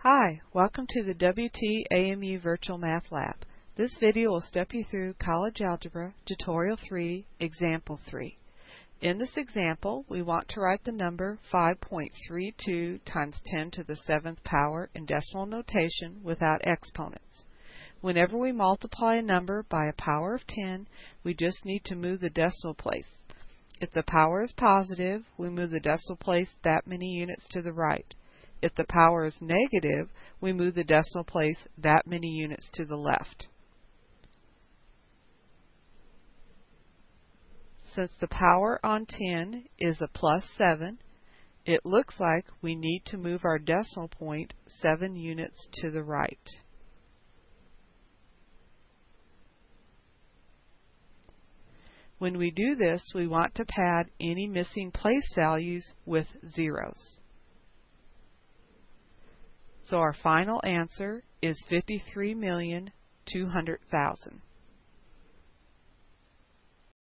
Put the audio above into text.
Hi, welcome to the WTAMU Virtual Math Lab. This video will step you through College Algebra, Tutorial 3, Example 3. In this example, we want to write the number 5.32 times 10 to the 7th power in decimal notation without exponents. Whenever we multiply a number by a power of 10, we just need to move the decimal place. If the power is positive, we move the decimal place that many units to the right. If the power is negative, we move the decimal place that many units to the left. Since the power on 10 is a plus 7, it looks like we need to move our decimal point 7 units to the right. When we do this, we want to pad any missing place values with zeros. So our final answer is 53,200,000.